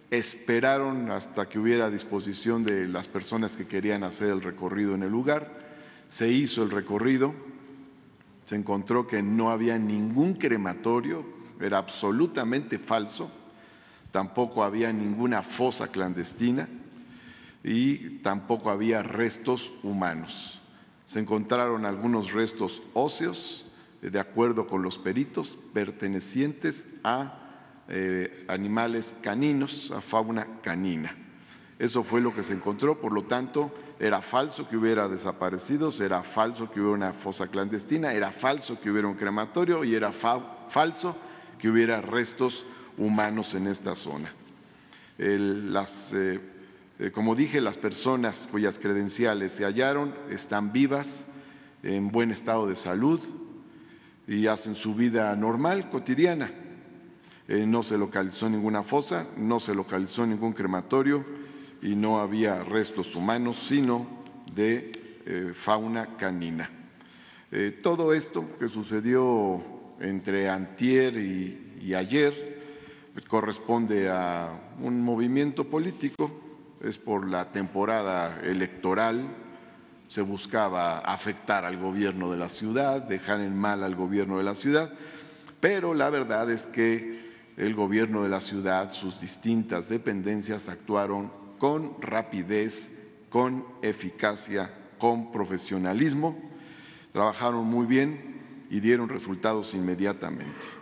esperaron hasta que hubiera disposición de las personas que querían hacer el recorrido en el lugar. Se hizo el recorrido, se encontró que no había ningún crematorio, era absolutamente falso, tampoco había ninguna fosa clandestina y tampoco había restos humanos. Se encontraron algunos restos óseos, de acuerdo con los peritos, pertenecientes a animales caninos, a fauna canina. Eso fue lo que se encontró, por lo tanto, era falso que hubiera desaparecidos, era falso que hubiera una fosa clandestina, era falso que hubiera un crematorio y era falso que hubiera restos humanos en esta zona. Como dije, las personas cuyas credenciales se hallaron están vivas, en buen estado de salud y hacen su vida normal, cotidiana. No se localizó ninguna fosa, no se localizó ningún crematorio y no había restos humanos, sino de fauna canina. Todo esto que sucedió entre antier y ayer corresponde a un movimiento político, es por la temporada electoral, se buscaba afectar al gobierno de la ciudad, dejar en mal al gobierno de la ciudad, pero la verdad es que el gobierno de la ciudad, sus distintas dependencias actuaron con rapidez, con eficacia, con profesionalismo, trabajaron muy bien y dieron resultados inmediatamente.